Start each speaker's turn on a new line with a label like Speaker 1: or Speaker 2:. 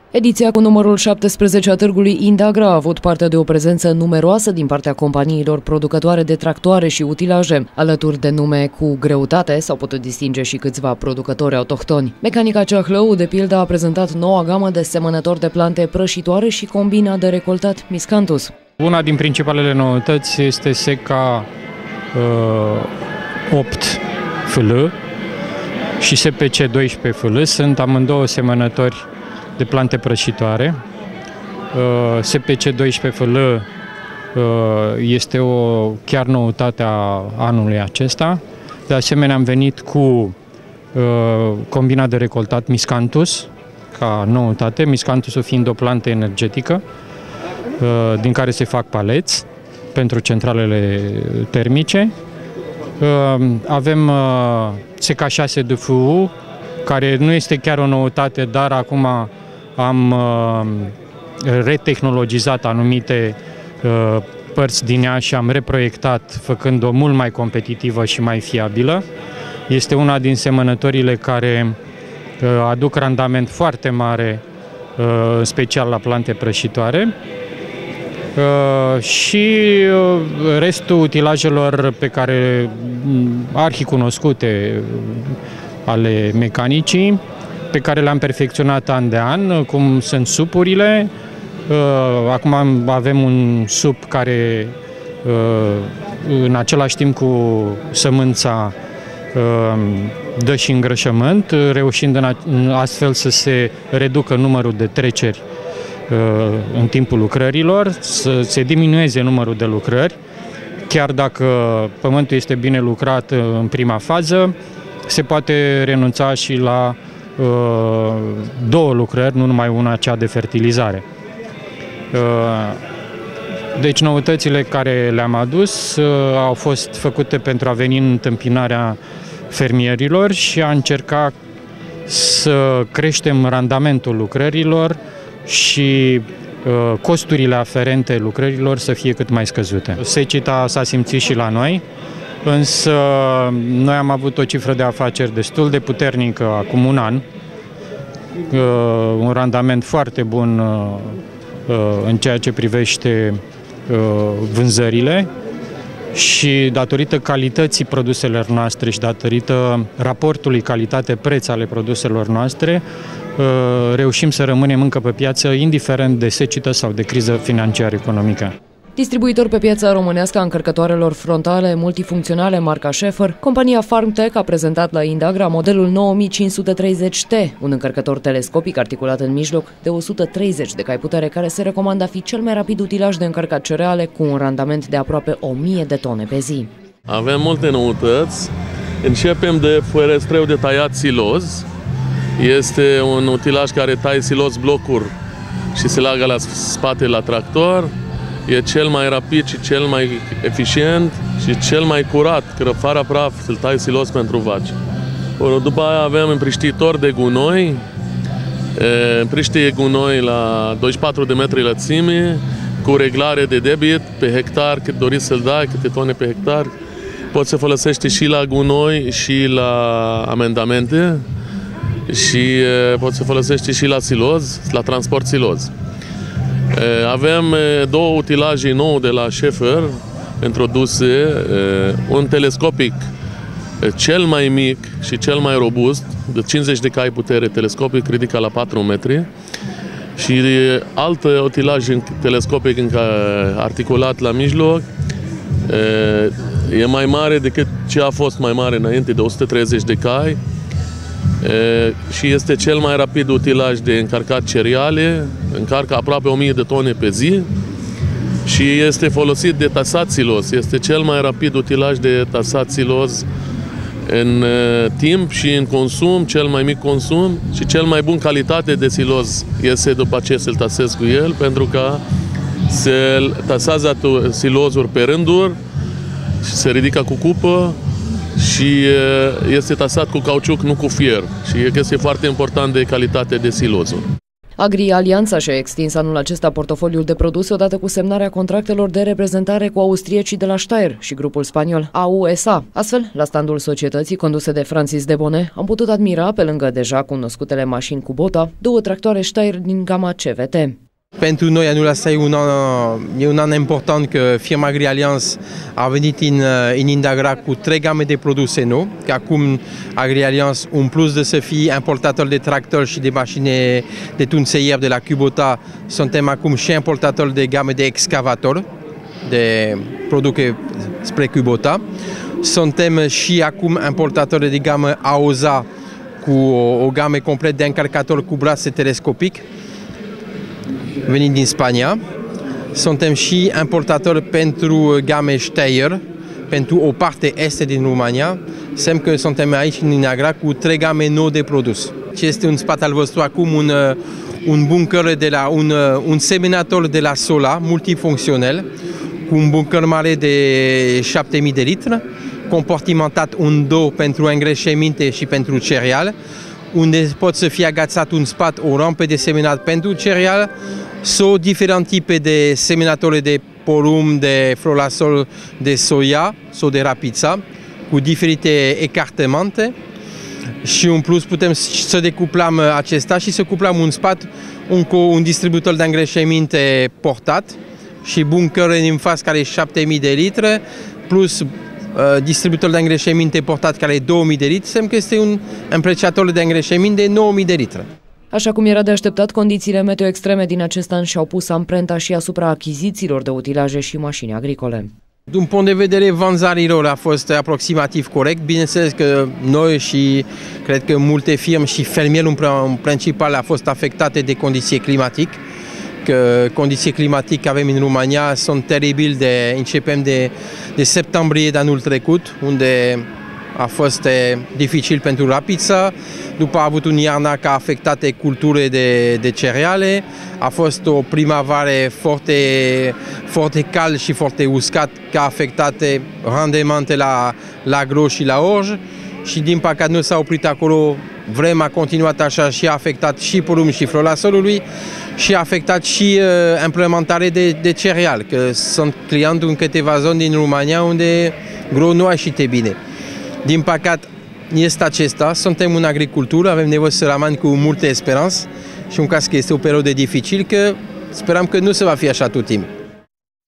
Speaker 1: Ediția cu numărul 17 a târgului Indagra a avut parte de o prezență numeroasă din partea companiilor producătoare de tractoare și utilaje. Alături de nume cu greutate s-au putut distinge și câțiva producători autohtoni. Mecanica Ceahlău, de pildă, a prezentat noua gamă de semănători de plante prășitoare și combina de recoltat Miscanthus.
Speaker 2: Una din principalele noutăți este SECA 8 FL și SPC 12 FL. Sunt amândouă semănători de plante prășitoare. SPC 12 FL este o chiar noutate a anului acesta. De asemenea, am venit cu combina de recoltat Miscanthus ca noutate, Miscanthusul fiind o plantă energetică din care se fac paleți pentru centralele termice. Avem SECA 6 DFU, care nu este chiar o noutate, dar acum am retehnologizat anumite părți din ea și am reproiectat, făcând-o mult mai competitivă și mai fiabilă. Este una din semănătorile care aduc randament foarte mare, în special la plante prășitoare. Și restul utilajelor pe care arhicunoscute ale mecanicii, pe care le-am perfecționat an de an, cum sunt supurile. Acum avem un sup care, în același timp cu sămânța, dă și îngrășământ, reușind astfel să se reducă numărul de treceri în timpul lucrărilor, să se diminueze numărul de lucrări. Chiar dacă pământul este bine lucrat în prima fază, se poate renunța și la două lucrări, nu numai una, cea de fertilizare. Deci noutățile care le-am adus au fost făcute pentru a veni în întâmpinarea fermierilor și a încerca să creștem randamentul lucrărilor și costurile aferente lucrărilor să fie cât mai scăzute. Seceta s-a simțit și la noi, însă noi am avut o cifră de afaceri destul de puternică acum un an, un randament foarte bun în ceea ce privește vânzările și datorită calității produselor noastre și datorită raportului calitate-preț ale produselor noastre, reușim să rămânem încă pe piață, indiferent de secetă sau de criză financiar-economică.
Speaker 1: Distribuitor pe piața românească a încărcătoarelor frontale multifuncționale marca Schaeffer, compania FarmTech a prezentat la Indagra modelul 9530T, un încărcător telescopic articulat în mijloc de 130 de cai putere, care se recomandă a fi cel mai rapid utilaj de încărcat cereale, cu un randament de aproape 1000 de tone pe zi.
Speaker 3: Avem multe noutăți. Începem de ferestreu de taiat siloz. Este un utilaj care taie siloz blocuri și se leagă la spate la tractor. E cel mai rapid și cel mai eficient și cel mai curat, că fără praf să-l tai silos pentru vaci. După aia avem împriștitor de gunoi, împriște gunoi la 24 de metri lățime, cu reglare de debit pe hectar, cât doriți să-l dai, câte tone pe hectar. Poți să folosești și la gunoi și la amendamente și poți să folosești și la siloz, la transport siloz. Avem două utilaje nou de la Schaeffer introduse, un telescopic cel mai mic și cel mai robust, de 50 de cai putere telescopic, ridicat la 4 metri, și alt utilaj telescopic articulat la mijloc, e mai mare decât ce a fost mai mare înainte, de 130 de cai, și este cel mai rapid utilaj de încărcat cereale, încarcă aproape 1000 de tone pe zi și este folosit de tasat silos. Este cel mai rapid utilaj de tasat silos în timp și în consum, cel mai mic consum și cel mai bun calitate de silos este după ce să-l tasezi cu el, pentru că se tasează silozuri pe rânduri și se ridică cu cupă și este tasat cu cauciuc, nu cu fier. Și este foarte important de calitate de silozul.
Speaker 1: Agri-Alianța și-a extins anul acesta portofoliul de produse odată cu semnarea contractelor de reprezentare cu austriecii de la Steyr și grupul spaniol AUSA. Astfel, la standul societății conduse de Francis Debone, am putut admira, pe lângă deja cunoscutele mașini Kubota, 2 tractoare Steyr din gama CVT.
Speaker 4: Pentru noi anul ăsta e un an important că firma Agri-Allianz a venit în Indagra cu 3 game de produse noi, că acum Agri-Allianz, în plus de să fie importator de tractori și de mașini de tunseier de la Kubota, suntem acum și importator de game de excavator, de produse spre Kubota. Suntem și acum importatori de gamă AOSA cu o gamă complet de încărcator cu brațe telescopic, venind din Spania. Suntem și importatori pentru game Steyr, pentru o parte este din România. Semn că suntem aici în Indagra cu 3 game noi de produs. Ce este în spate al vostru acum un bunker de la un seminator de la Sola, multifuncțional, cu un bunker mare de 7000 de litri, compartimentat în două pentru îngrășăminte și pentru cereale, unde pot să fie agațat un spat, o rampă de seminat pentru cereale, sau diferite tipe de seminatori de porumb, de flolasol, de soia sau de rapița, cu diferite ecartemente. Și în plus putem să decuplăm acesta și să cuplăm un spat cu un distribuitor de îngrășăminte portat și bunker în față care e 7000 de litri, plus distribuitor de îngrășăminte portat care e 2000 de litri, semn că este un împreciator de îngrășăminte de 9000 de litri.
Speaker 1: Așa cum era de așteptat, condițiile meteo extreme din acest an și-au pus amprenta și asupra achizițiilor de utilaje și mașini agricole.
Speaker 4: Din punct de vedere vânzărilor a fost aproximativ corect. Bineînțeles că noi și cred că multe firme și fermierul în principal a fost afectate de condiții climatice. Că condiții climatice avem în România sunt teribile, începem de septembrie de anul trecut, unde a fost dificil pentru rapița, după a avut un iarna care a afectat culturile de cereale, a fost o primăvară foarte cald și foarte uscat, care a afectat randemente la gros și la orge și din păcate nu s-a oprit acolo, vremea a continuat așa și a afectat și porumb și flolasolului și a afectat și implementarea de cereale, că sunt clienți în câteva zone din România unde gros nu a ieșit bine. Din păcate, este acesta, suntem în agricultură, avem nevoie să rămânem cu multă speranță și în caz că este o perioadă dificilă, că sperăm că nu se va fi așa tot timpul.